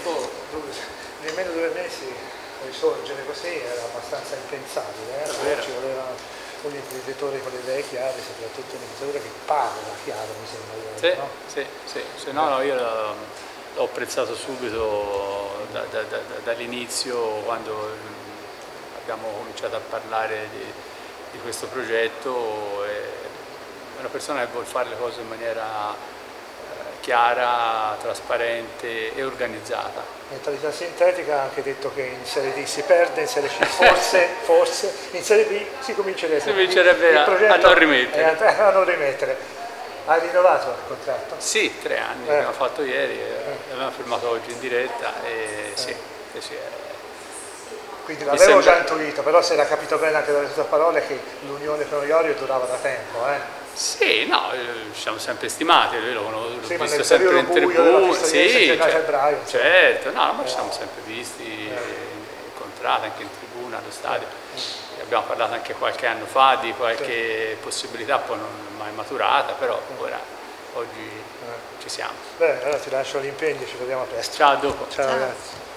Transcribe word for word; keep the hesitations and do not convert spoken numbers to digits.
tempo, nemmeno due mesi, risorgere così era abbastanza impensabile, eh? Ci voleva un imprenditore con le idee chiare, soprattutto un imprenditore che parla chiaro, mi sembra. Sì, no? sì, sì, se no, no io l'ho apprezzato subito da, da, da, dall'inizio, quando abbiamo cominciato a parlare di, di questo progetto. È una persona che vuole fare le cose in maniera chiara, trasparente e organizzata. Mentalità sintetica, ha anche detto che in Serie D si perde, in Serie C forse, forse, in Serie B si comincerebbe, si comincerebbe a, a non rimettere. A, a non rimettere. Ha rinnovato il contratto? Sì, tre anni, eh. abbiamo fatto ieri, eh. abbiamo firmato oggi in diretta e eh. sì, sì, sì. Quindi l'avevo sembra... già intuito, però si era capito bene anche dalle sue parole che l'unione con Iorio durava da tempo. Eh? Sì, no, ci siamo sempre stimati, lui l'ho sì, visto sempre in tribù, sì, certo, febbraio, certo, no, ma ci siamo sempre visti, eh. incontrati anche in tribuna, allo stadio, eh. abbiamo parlato anche qualche anno fa di qualche sì. possibilità, poi non è mai maturata, però ora, oggi eh. ci siamo. Bene, allora ti lascio all'impegno, ci vediamo presto. Ciao, a dopo. Ciao, Ciao. Ragazzi.